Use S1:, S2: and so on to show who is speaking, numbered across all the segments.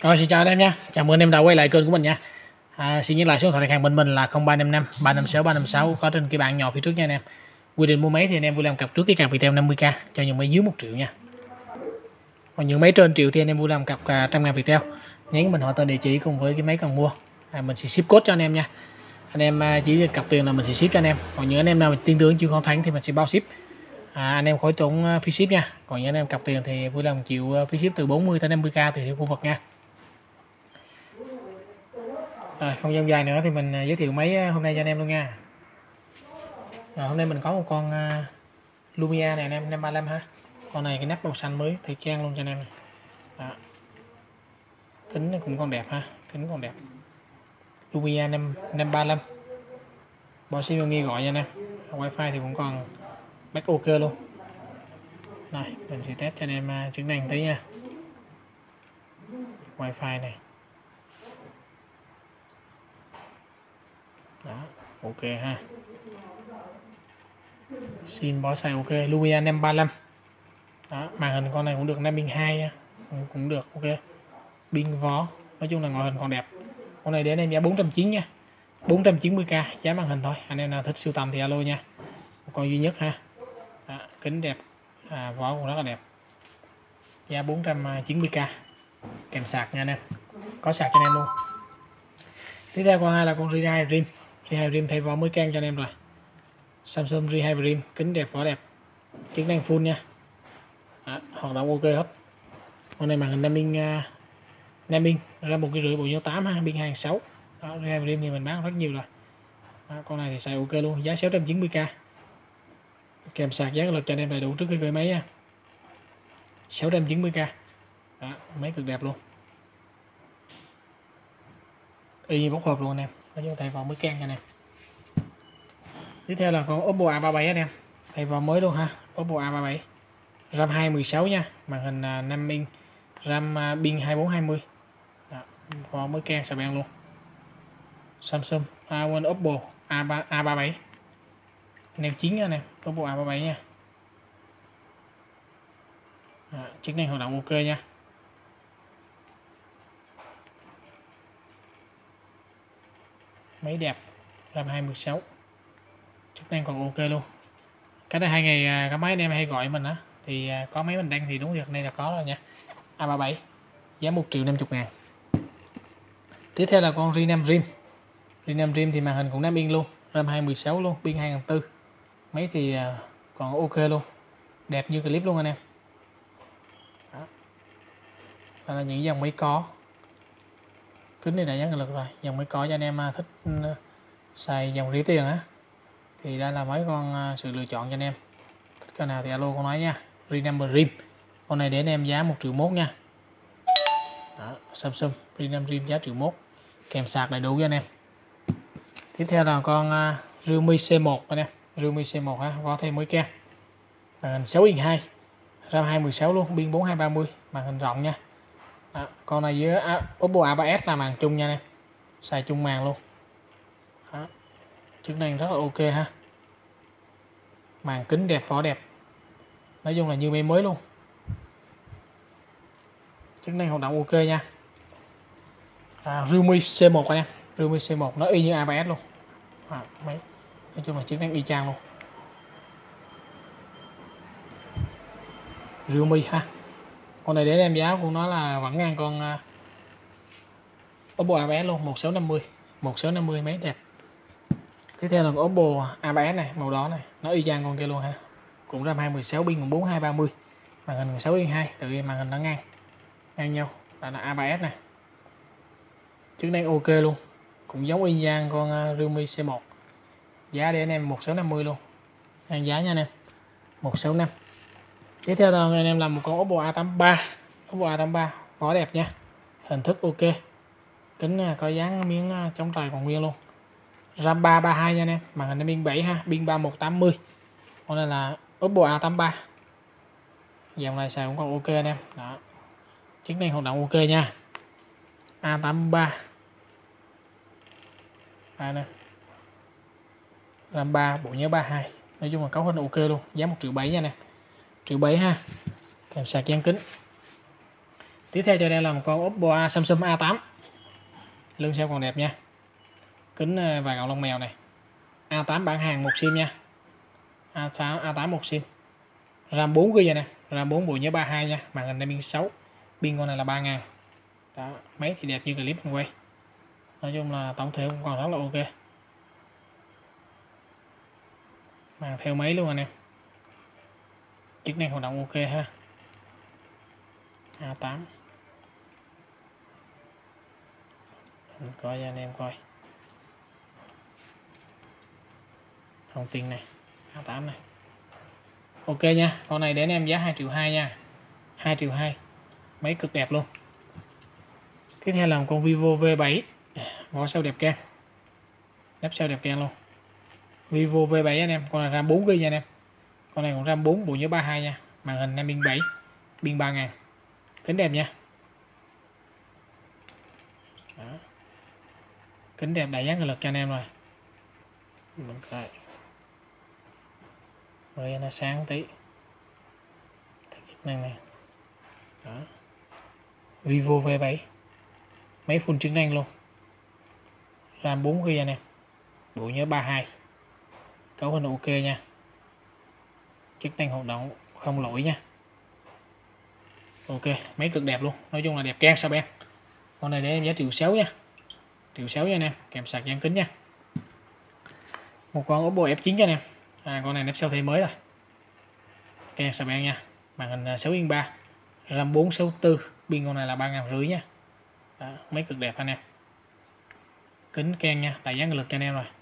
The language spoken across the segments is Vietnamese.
S1: Rồi xin chào anh em nha. Chào mừng anh em đã quay lại kênh của mình nha. Xin nhắc lại số điện thoại hàng bên mình là 0355 356 356 có trên cái bảng nhỏ phía trước nha anh em. Quy định mua máy thì anh em vui làm cặp trước cái cặp Viettel 50k cho những máy dưới 1 triệu nha. Còn những máy trên triệu thì anh em vui làm cặp 100.000 Viettel. Nhấn mình họ tên địa chỉ cùng với cái máy cần mua. Mình sẽ ship code cho anh em nha. Anh em chỉ cặp tiền là mình sẽ ship cho anh em. Còn những anh em nào tin tưởng chưa không thắng thì mình sẽ bao ship. Anh em khỏi tốn phí ship nha. Còn những anh em cặp tiền thì vui làm chịu phí ship từ 40 tới 50k tùy theo khu vực nha. Rồi, không dông dài nữa thì mình giới thiệu máy hôm nay cho anh em luôn nha. Rồi, hôm nay mình có một con Lumia này anh em, 535 ha. Con này cái nắp màu xanh mới thời trang luôn cho anh em này. Đó. Kính cũng còn đẹp ha, kính còn đẹp. Lumia 535. Bỏ sim nghi gọi nha anh em. Wi-Fi thì cũng còn back ok luôn. Này, mình sẽ test cho anh em chức năng tí nha. Wi-Fi này. Đó, ok ha. Xin bó xài ok. Lumia 535. Đó, màn hình con này cũng được 5 pin 2 nha. Cũng được ok. Pin vó, nói chung là ngoại hình còn đẹp. Con này đến em giá 490 nha. 490k giá màn hình thôi. Anh em nào thích sưu tầm thì alo nha. Một con duy nhất ha. Đó, kính đẹp, vỏ cũng rất là đẹp. Giá 490k. Kèm sạc nha anh em. Có sạc cho anh em luôn. Tiếp theo con hai là con Ri2 Dream. Ri2 Dream thay vỏ mới can cho anh em rồi. Samsung Ri2 Dream, kính đẹp, vỏ đẹp, chức năng full nha. Đó, hoạt động ok hết. Con này màn hình 5 inch ra 1,5 bộ nhớ 8 ha, pin 2.6. Đó, Ri2 Dream thì mình bán rất nhiều rồi. Đó, con này thì xài ok luôn, giá 690k. Kèm sạc giá lực cho anh em đầy đủ trước khi gửi máy nha. 690k. Đó, máy cực đẹp luôn. Y như bóc hộp luôn anh em. Nói chung thay vào mới can cho anh em. Tiếp theo là con Oppo A37 anh em. Thay vào mới luôn ha, Oppo A37. RAM 216 nha, màn hình 5 inch, RAM pin 2420. Đó, vào mới can xà beng luôn. Samsung, Oppo A37. Anh em 9 nha anh em, Oppo A37 nha. Đó, chức năng hoạt động ok nha. Máy đẹp, RAM 216. Chức năng còn ok luôn. Cái này hai ngày cái máy anh em hay gọi mình á thì có máy mình đăng thì đúng việc này là có rồi nha. A37 giá 1.050.000. Tiếp theo là con Ri5 Dream. Ri5 Dream thì màn hình cũng 5 inch luôn, RAM 216 luôn, pin 2004. Máy thì còn ok luôn, đẹp như clip luôn anh em. Đó. Đó là những dòng máy có. Kính này đã dán lực rồi, dòng máy có cho anh em thích xài dòng rỉ tiền á thì đây là mấy con sự lựa chọn cho anh em. Thích cái nào thì alo con nói nha. Ri5 Dream. Con này để anh em giá 1.100.000 nha. Đó, Samsung Ri5 Dream giá 1.100.000. Kèm sạc đầy đủ cho anh em. Tiếp theo là con Realme C1 anh em. Realme C1 ha, có thêm mới can. Màn hình 6 inch 2, RAM 216 luôn, pin 4230, màn hình rộng nha. Đó, con này với Oppo A3s là màn chung nha anh em. Xài chung màn luôn. Đó, chức năng rất là ok ha. Màn kính đẹp, vỏ đẹp. Nói chung là như máy mới luôn. Chức năng hoạt động ok nha. Realme C1 anh em. Realme C1 nó y như A3s luôn. Máy. Nói chung là chức năng y chang luôn. Realme ha. Con này để em giá của nó là vẫn ngang con Oppo A3s luôn, 1650. 1650 máy đẹp. Tiếp theo là Oppo A3s này, màu đỏ này, nó y chang con kia luôn ha. Cũng RAM 216, pin 4230. Màn hình 6 inch 2, tự màn hình nó ngang nhau. Đó là A3s này. Chức năng ok luôn. Cũng giống y chang con Realme C1. Giá để anh em 1650 luôn. Ngang giá nha anh em. 165. Tiếp theo là anh em làm một con Oppo A83. Oppo A83 vỏ đẹp nha. Hình thức ok. Kính có dán miếng chống trời còn nguyên luôn. RAM 332 nha anh em. Màn hình pin 7 ha, pin 3180. Con này là Oppo A83. Dòng này xài cũng còn ok anh em. Đó. Chức năng hoạt động ok nha. A83. Nè. RAM 3, bộ nhớ 32. Nói chung là cấu hình ok luôn, giá 1.700.000 nha nè. 1.700.000 ha. Kèm sạc dán kính. Tiếp theo cho đây là một con Oppo Samsung A8. Lưng sau còn đẹp nha. Kính vài gọng lông mèo này. A8 bản hàng 1 sim nha. A8 1 sim. RAM 4GB nè, RAM 4 bộ nhớ 32 nha, màn hình pin 6. Pin con này là 3000. Đó, máy thì đẹp như clip mình quay. Nói chung là tổng thể cũng còn rất là ok. Màn theo máy luôn anh em. Chức năng hoạt động ok ha. A8. Mình coi cho anh em coi. Thông tin này, A8 này. Ok nha, con này để anh em giá 2,2 triệu nha. 2,2 triệu. Máy cực đẹp luôn. Tiếp theo là một con Vivo V7. Vỏ sau đẹp keng. Nắp sau đẹp keng luôn. Vivo V7 anh em, con này RAM 4GB nha anh em. Con này còn RAM 4 bộ nhớ 32 nha, màn hình pin 7, pin 3000. Kính đẹp nha. Đó. Kính đẹp đại dáng lực cho anh em rồi. Mình coi. Rồi nó sáng tí. Này này. Đó. Vivo V7. Máy full chức năng luôn. RAM 4GB anh em. Bộ nhớ 32. Cấu hình ok nha. Chức năng hoạt động không lỗi nha. Ok, máy cực đẹp luôn. Nói chung là đẹp keng sao ben. Con này để em giá 1,6 triệu nha. 1,6 triệu nha anh em, kèm sạc dán kính nha. Một con Oppo F9 cho anh em. Con này nắp sau thay mới rồi. Keng sao ben nha. Màn hình 6:3, RAM 464, pin con này là 3500 nha. Đó, máy cực đẹp anh em. Kính keng nha, đại dáng lực cho anh em rồi.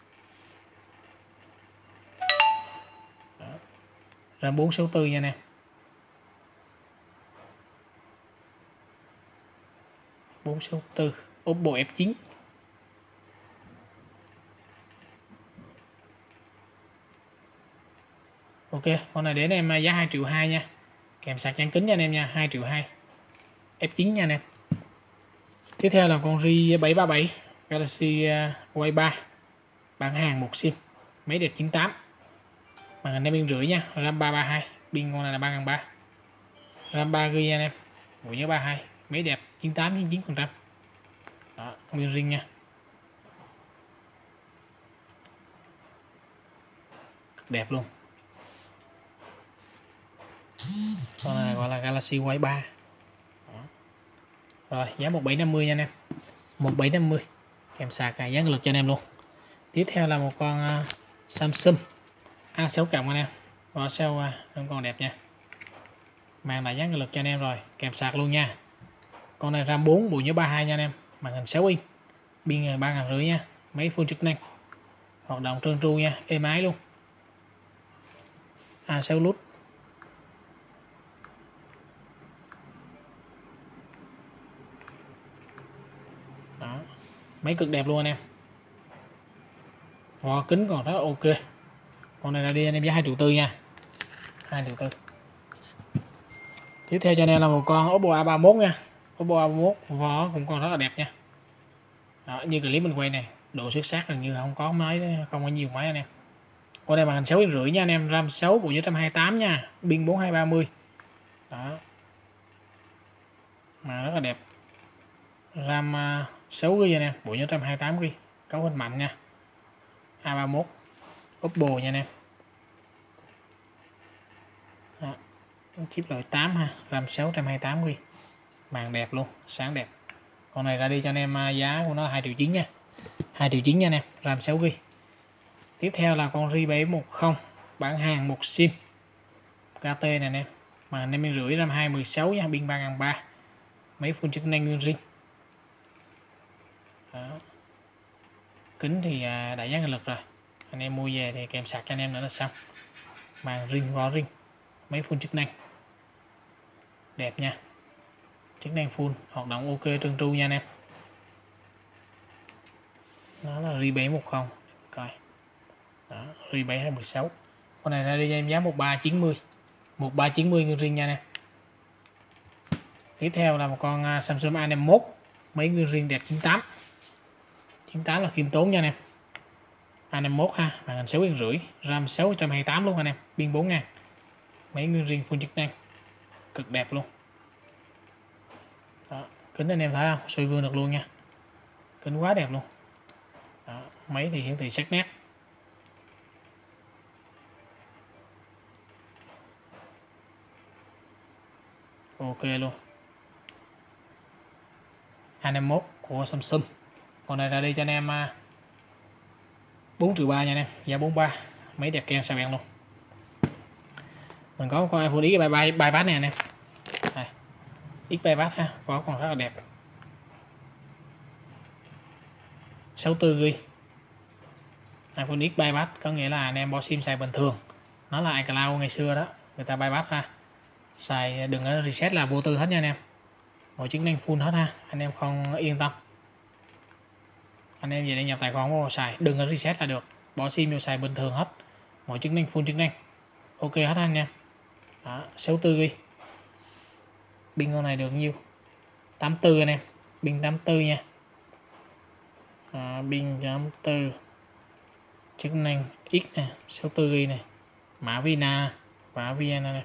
S1: Đó. RAM 464 nha anh em. Oppo F9. Ok, con này để anh em giá 2,2 triệu nha. Kèm sạc dán kính cho anh em nha, 2,2 triệu. F9 nha anh em. Tiếp theo là con Ri737 Galaxy Way 3. Bản hàng 1 sim. Máy đẹp 98. Màn hình 5,5 nha, RAM 332, pin con này là 3300. RAM 3GB anh em. Bộ nhớ 32, máy đẹp 98 99%. Đó, nguyên riêng nha. Đẹp luôn. Con này gọi là Galaxy Way 3. Đó. Rồi, giá 1750 nha anh em. 1750. Kèm sạc dán lực cho anh em luôn. Tiếp theo là một con Samsung A6 cộng anh em. Vỏ sau vẫn còn đẹp nha. Màn lại dán lực cho anh em rồi, kèm sạc luôn nha. Con này RAM 4 bộ nhớ 32 nha anh em. Màn hình 6 inch. Pin 3500 nha. Máy full chức năng. Hoạt động trơn tru nha, êm ái luôn. A6 nút. Đó. Máy cực đẹp luôn anh em. Vỏ kính còn rất ok. Con này là đi anh em giá 2,4 triệu nha. 2,4 triệu. Tiếp theo cho anh em là một con Oppo A31 nha. Oppo A31 vỏ cũng còn rất là đẹp nha. Đó, như clip mình quay này, độ xuất sắc gần như không có máy, không có nhiều máy anh em. Con này màn hình 6,5 nha anh em, RAM 6 bộ nhớ 128 nha, pin 4230. Đó. Mà rất là đẹp. RAM 6GB anh em, bộ nhớ 128GB, cấu hình mạnh nha. A31 Oppo nha anh em. Đó. Chip loại 8 ha, RAM 6 128GB. Màn đẹp luôn, sáng đẹp. Con này ra đi cho anh em giá của nó 2,9 triệu nha. 2,9 triệu nha anh em, RAM 6GB. Tiếp theo là con Ri710 bản hàng 1 sim. KT này anh em. Màn 5,5 RAM 216 nha, pin 3300. Máy full chức năng nguyên riêng. Đó. Kính thì đã dán lực rồi. Anh em mua về thì kèm sạc cho anh em nữa là xong. Màn riêng vỏ riêng. Máy full chức năng. Đẹp nha. Chức năng full, hoạt động ok trơn tru nha anh em. Đó là Ri710. Coi. Đó, Ri716. Con này ra đi cho em giá 1390. 1390 nguyên riêng nha anh em. Tiếp theo là một con Samsung A51. Máy nguyên riêng đẹp 98. 98 là khiêm tốn nha anh em. A51 ha, màn hình 6,5, RAM 628 luôn anh em, pin 4000. Máy nguyên riêng full chức năng. Cực đẹp luôn. Kính anh em thấy không, soi gương được luôn nha, kính quá đẹp luôn. Đó, máy thì hiển thị sắc nét. Ok luôn. A51 của Samsung. Còn này ra đi cho anh em 4 triệu 3 nha anh em, giá 43, máy đẹp keng xà beng luôn. Mình có con iPhone X bypass này anh em, đây, X bypass ha, vỏ còn rất là đẹp, 64GB. iPhone X bypass có nghĩa là anh em bỏ sim xài bình thường, nó là iCloud ngày xưa đó, người ta bypass ra xài, đừng có reset là vô tư hết nha anh em, mọi chức năng full hết ha, anh em không yên tâm. Anh em về đây nhập tài khoản vô xài, đừng có reset là được, bỏ sim vô xài bình thường hết, mọi chức năng full chức năng ok hết anh em. Đó, 64GB. Pin con này được nhiêu? 84 anh em, pin 84 nha. Pin 84, chức năng X nè, 64GB này, mã Vina và VN này.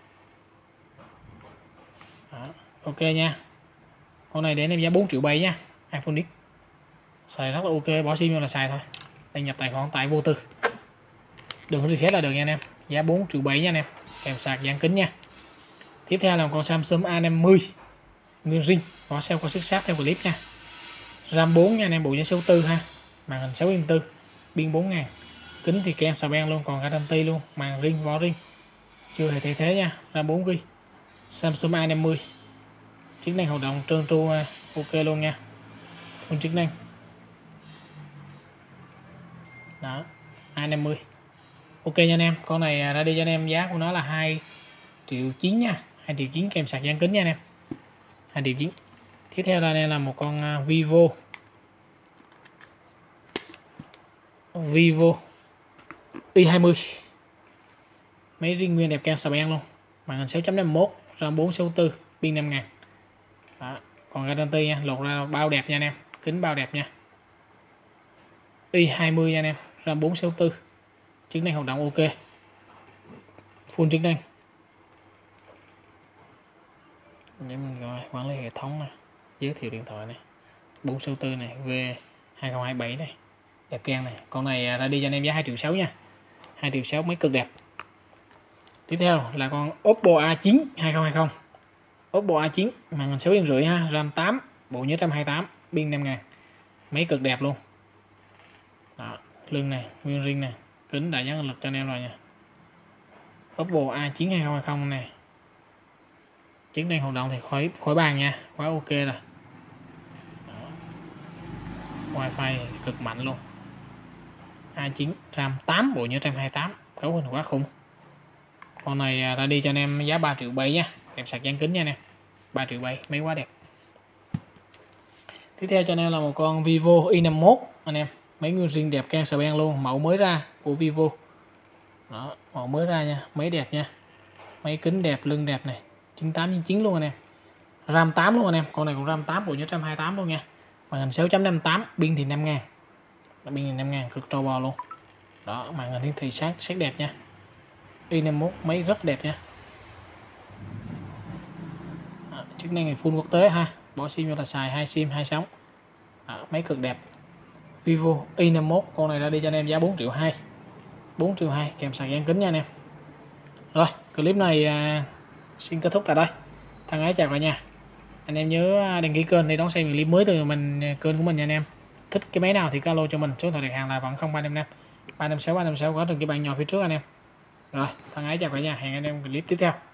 S1: Đó, ok nha. Con này để anh em giá 4 triệu 7 nha, iPhone X xài rất là ok, bỏ sim vô là xài thôi, đăng nhập tài khoản tại vô tư, đừng có reset là được nha anh em, giá 4 triệu 7 nha anh em, kèm sạc dán kính nha. Tiếp theo là con Samsung A50 nguyên zin, có sale có xuất sắc theo clip nha. RAM 4 nha anh em, bộ nhớ 64 ha, màn hình 6,4, pin 4000, kính thì keng xà beng luôn, còn guarantee luôn, màn ring vỏ ring chưa hề thay thế nha. RAM 4GB, Samsung A50, chức năng hoạt động trơn tru ok luôn nha, full chức năng. Đó, A50 ok nha anh em. Con này ra đi cho anh em, giá của nó là 2 triệu 9 nha, 2 triệu 9 kèm sạc dán kính nha anh em, 2 triệu 9. Tiếp theo đây là một con Vivo Y20, máy riêng nguyên đẹp keng xà beng luôn, màn hình 6.51, RAM 464, pin 5000. Đó, còn guarantee nha, lột ra bao đẹp nha anh em, kính bao đẹp nha. Y20 nha anh em, RAM 464, chức năng hoạt động ok, full chức năng. Để mình gọi quản lý hệ thống này, giới thiệu điện thoại này, 464 này, V2027 này, đẹp keng này. Con này ra đi cho anh em giá 2 triệu 6 nha, 2 triệu 6, máy cực đẹp. Tiếp theo là con Oppo A9 2020, Oppo A9, màn hình 6,5 ha, RAM 8, bộ nhớ 128, pin 5000, máy cực đẹp luôn. Đó, lưng này nguyên ring này, kính đại giác lực cho anh em rồi nha. Oppo A9 2020 này, chức năng hoạt động thì khỏi bàn nha, quá ok rồi. Đó, wifi cực mạnh luôn. A9, RAM 8, bộ nhớ 128, cấu hình quá khủng. Con này ra đi cho anh em giá 3 triệu 7 nha, kèm sạc dán kính nha anh em, 3 triệu 7, máy quá đẹp. Tiếp theo cho anh em là một con Vivo Y51 anh em, máy nguyên zin đẹp keng xà beng luôn, mẫu mới ra của Vivo. Đó, mẫu mới ra nha, máy đẹp nha, máy kính đẹp, lưng đẹp này, 98/9 luôn anh em, RAM 8 luôn anh em, con này còn RAM 8, bộ nhớ 128 luôn nha, màn hình 6.58, pin thì 5000, pin thì 5000, cực trâu bò luôn. Đó, màn hình hiển thị sắc đẹp nha, Y51 máy rất đẹp nha. Đó, chức năng này full quốc tế ha, bỏ sim vô là xài 2 sim 2 sóng. Đó, máy cực đẹp, Vivo Y51, con này ra đi cho anh em giá 4 triệu 2, 4 triệu 2 kèm sạc dán kính nha anh em. Rồi, clip này xin kết thúc tại đây. Thân ái chào cả nhà. Anh em nhớ đăng ký kênh để đón xem những clip mới từ kênh của mình nha anh em. Thích cái máy nào thì alo cho mình, số điện thoại đặt hàng là vẫn 0355 356 356, có từng cái bạn nhỏ phía trước anh em. Rồi, thân ái chào cả nhà, hẹn anh em clip tiếp theo.